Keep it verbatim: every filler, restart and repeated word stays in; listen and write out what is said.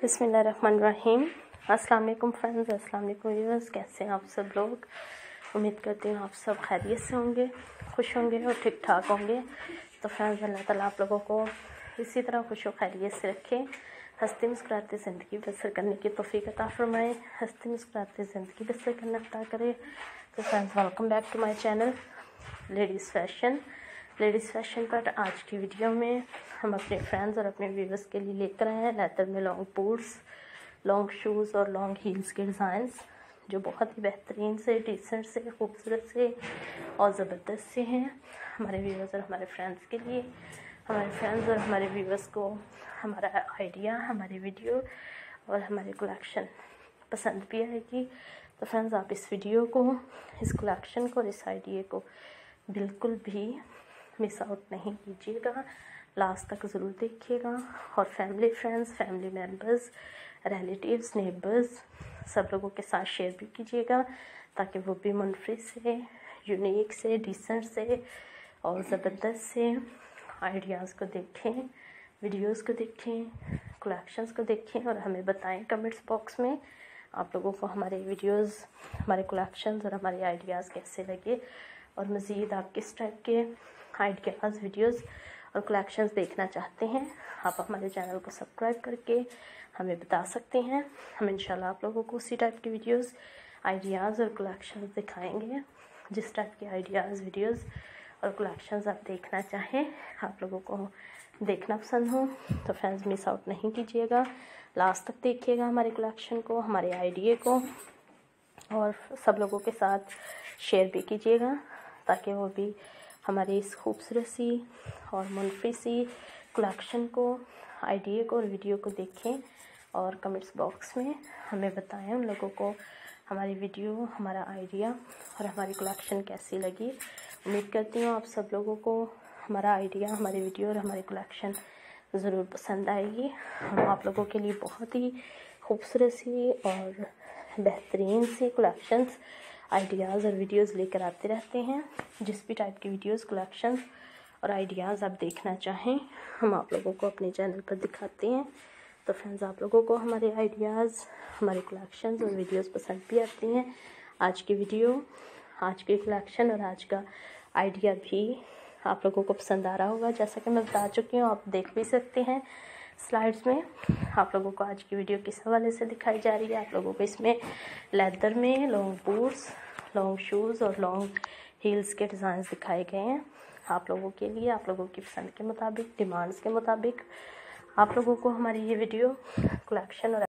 बिस्मिल्लाहिर्रहमानिर्रहीम। अस्सलाम वालेकुम फ्रेंड्स, अस्सलाम वालेकुम व्यूअर्स। कैसे हैं आप सब लोग? उम्मीद करती हूँ आप सब खैरियत से होंगे, खुश होंगे और ठीक ठाक होंगे। तो फ्रेंड्स, अल्लाह ताला आप लोगों को इसी तरह खुश और खैरियत से रखें, हंसती मुस्कुराती ज़िंदगी बसर करने की तौफीक अता फरमाए, हंसती मुस्कुराती ज़िंदगी बसर करना अता करे। तो friends, welcome back to my channel ladies fashion. Ladies fashion पर आज की वीडियो में हम अपने फ्रेंड्स और अपने व्यूअर्स के लिए लेकर आए हैं लेदर में लॉन्ग बूट्स, लॉन्ग शूज़ और लॉन्ग हील्स के डिज़ाइंस जो बहुत ही बेहतरीन से, डिसेंट से, खूबसूरत से और ज़बरदस्त से हैं हमारे व्यूअर्स और हमारे फ्रेंड्स के लिए। हमारे फ्रेंड्स और हमारे व्यूअर्स को हमारा आइडिया, हमारी वीडियो और हमारी कलेक्शन पसंद भी आएगी। तो फ्रेंड्स, आप इस वीडियो को, इस कलेक्शन को और इस आइडिया को बिल्कुल भी मिस आउट नहीं कीजिएगा, लास्ट तक ज़रूर देखिएगा। और family friends, family members, relatives, neighbours सब लोगों के साथ शेयर भी कीजिएगा ताकि वो भी मुनफरिद से, यूनिक से, डिसेंट से और ज़बरदस्त से आइडियाज़ को देखें, वीडियोस को देखें, कलेक्शंस को देखें और हमें बताएं कमेंट्स बॉक्स में आप लोगों को हमारे वीडियोस, हमारे कलेक्शंस और हमारे आइडियाज़ कैसे लगे और मज़ीद आप किस टाइप के आइडियाज़, वीडियोस और कलेक्शंस देखना चाहते हैं। आप हमारे चैनल को सब्सक्राइब करके हमें बता सकते हैं। हम इंशाल्लाह आप लोगों को उसी टाइप की वीडियोस, आइडियाज़ और कलेक्शंस दिखाएंगे जिस टाइप के आइडियाज़, वीडियोस और कलेक्शंस आप देखना चाहें, आप लोगों को देखना पसंद हो। तो फ्रेंड्स, मिस आउट नहीं कीजिएगा, लास्ट तक देखिएगा हमारे कलेक्शन को, हमारे आइडिया को और सब लोगों के साथ शेयर भी कीजिएगा ताकि वो भी हमारी इस खूबसूरत सी और मुनफरिद सी कलेक्शन को, आइडिया को और वीडियो को देखें और कमेंट्स बॉक्स में हमें बताएं उन लोगों को हमारी वीडियो, हमारा आइडिया और हमारी कलेक्शन कैसी लगी। उम्मीद करती हूँ आप सब लोगों को हमारा आइडिया, हमारी वीडियो और हमारी कलेक्शन ज़रूर पसंद आएगी। हम आप लोगों के लिए बहुत ही खूबसूरत सी और बेहतरीन सी कलेक्शंस, आइडियाज़ और वीडियोस लेकर आते रहते हैं। जिस भी टाइप की वीडियोस, कलेक्शंस और आइडियाज़ आप देखना चाहें हम आप लोगों को अपने चैनल पर दिखाते हैं। तो फ्रेंड्स, आप लोगों को हमारे आइडियाज़, हमारे कलेक्शंस और वीडियोस पसंद भी आती हैं। आज की वीडियो, आज की कलेक्शन और आज का आइडिया भी आप लोगों को पसंद आ रहा होगा। जैसा कि मैं बता चुकी हूँ, आप देख भी सकते हैं स्लाइड्स में आप लोगों को आज की वीडियो किस हवाले से दिखाई जा रही है। आप लोगों को इसमें लेदर में लॉन्ग बूट्स, लॉन्ग शूज़ और लॉन्ग हील्स के डिज़ाइंस दिखाए गए हैं आप लोगों के लिए, आप लोगों की पसंद के मुताबिक, डिमांड्स के मुताबिक। आप लोगों को हमारी ये वीडियो, कलेक्शन और